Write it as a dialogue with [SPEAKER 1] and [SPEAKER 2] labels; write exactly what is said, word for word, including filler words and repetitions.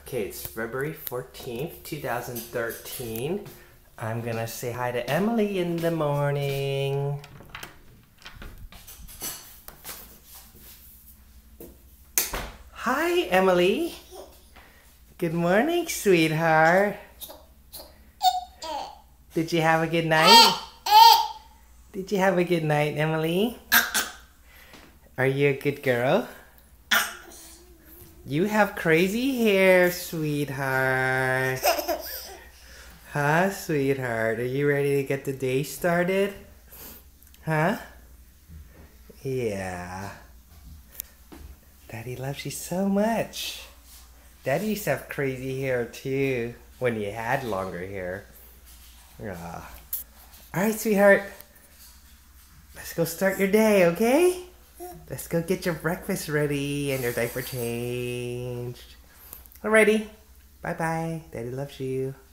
[SPEAKER 1] Okay, it's February fourteenth, two thousand thirteen. I'm gonna say hi to Emily in the morning. Hi, Emily. Good morning, sweetheart. Did you have a good night? Did you have a good night, Emily? Are you a good girl? You have crazy hair, sweetheart. Huh, sweetheart? Are you ready to get the day started? Huh? Yeah. Daddy loves you so much. Daddy used to have crazy hair too, when you had longer hair. Ah. Alright, sweetheart. Let's go start your day, okay? Let's go get your breakfast ready and your diaper changed. Alrighty. Bye-bye. Daddy loves you.